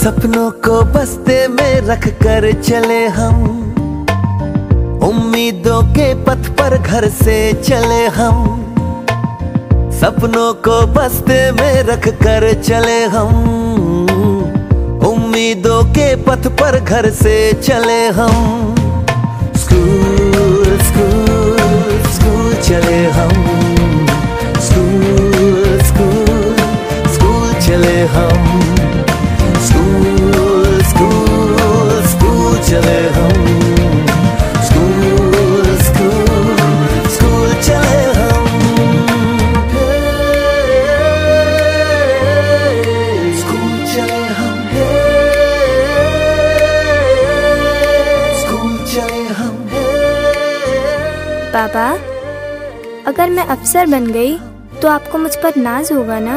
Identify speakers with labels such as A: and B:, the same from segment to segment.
A: सपनों को बस्ते में रख कर चले हम, उम्मीदों के पथ पर घर से चले हम। सपनों को बस्ते में रख कर चले हम, उम्मीदों के पथ पर घर से चले हम। स्कूल स्कूल स्कूल चले हम, स्कूल स्कूल स्कूल चले हम, स्कूल स्कूल स्कूल चले हम, स्कूल स्कूल स्कूल चले हम। स्कूल चले हम, स्कूल चले हम।
B: पापा, अगर मैं अफसर बन गई तो आपको मुझ पर नाज होगा ना?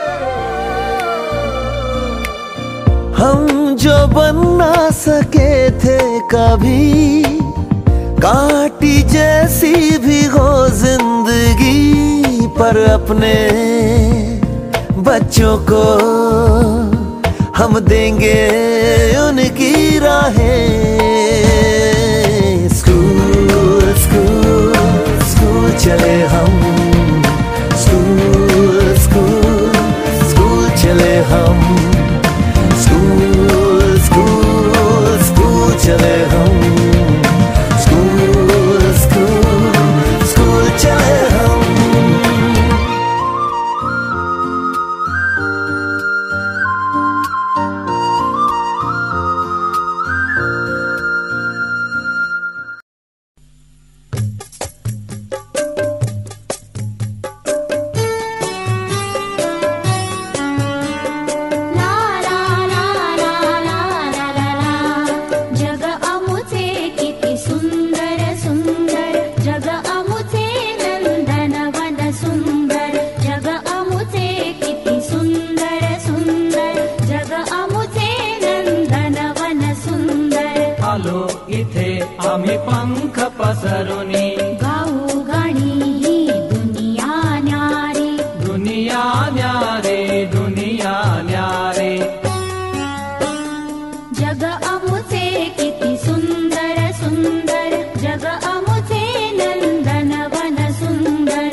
A: हम जो बन ना सके थे कभी, कांटी जैसी भी हो जिंदगी, पर अपने बच्चों को हम देंगे उनकी राहें। स्कूल स्कूल स्कूल चले हम, स्कूल स्कूल स्कूल चले हम, स्कूल स्कूल स्कूल चले हम, स्कूल स्कूल स्कूल चले हम।
C: इथे आम्ही पंख पसरुनी
D: गाऊ गाणी ही दुनिया न्यारी,
C: दुनिया न्यारे दुनिया न्यारे।
D: जग अमुचे किती सुंदर सुंदर, जग अमुचे नंदनवन सुंदर।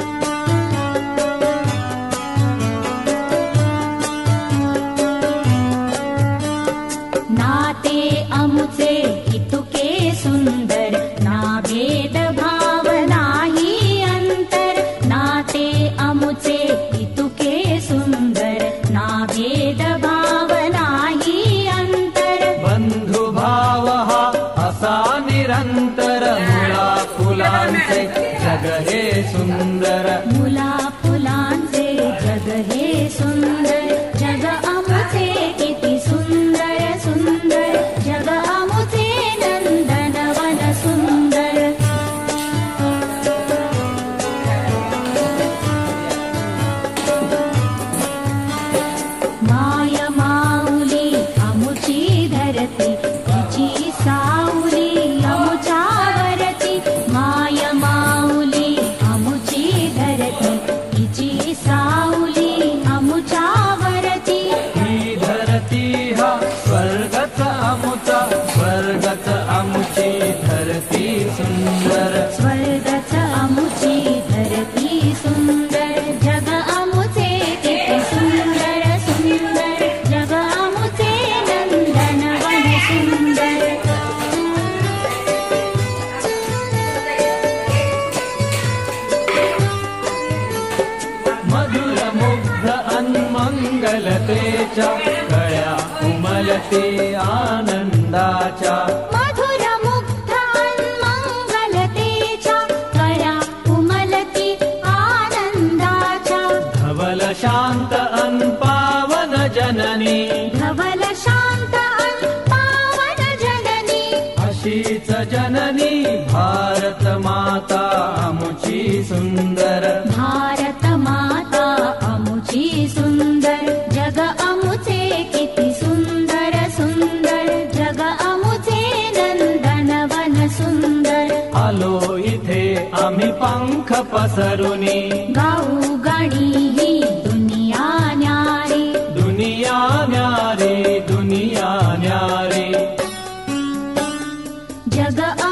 D: नाते अमुचे इतुके सुंदर, ना भेद भाव नाही अंतर। नाते अमुचे इतुके सुंदर, ना भेद भाव नाही अंतर।
C: बंधु भाव हा असा निरंतर, मुळा फुलांचे जग हे सुंदर,
D: मुला फुलांचे जग हे सुंदर। जग अमुचे किती सुंदर सुंदर, जग अमुचे नंदनवन सुंदर। माय माऊली अमुची धरती, तिची सावली अमुच्यावरती। माय माऊली अमुची धरती, तिची सावली अमुच्यावरती।
C: ही धरती हा स्वर्गच अमुचा, स्वर्गच अमुची धरती सुंदर,
D: स्वर्गच अमुची धरती सुंदर। जग अमुचे किती सुंदर सुंदर, जग अमुचे नंदनवन सुंदर।
C: मधुर मुग्ध अन्मंगलतेच्या कळ्या उमलते आनंदाच्या।
D: मधुर मुग्ध अन्मंगलतेच्या कळ्या उमलती आनंदाच्या।
C: धवल शांत अन पावन जननी,
D: धवल शांत अन पावन जननी।
C: अशीच जननी भारत माता अमुची सुंदर,
D: भारत माता अमुची सुंदर। जग अमुचे किती सुंदर सुंदर, जग अमुचे नंदनवन सुंदर।
C: आलो इथे आम्ही पंख पसरुनी,
D: गाऊ गाणी ही दुनिया न्यारी,
C: दुनिया न्यारे
D: जग